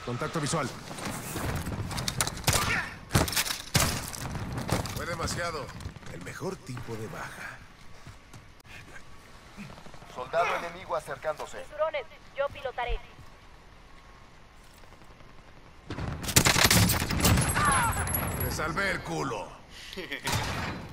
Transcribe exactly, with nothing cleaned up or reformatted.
Contacto visual. Fue demasiado. El mejor tipo de baja. Soldado enemigo acercándose. Cinturones, yo pilotaré. Te salvé el culo.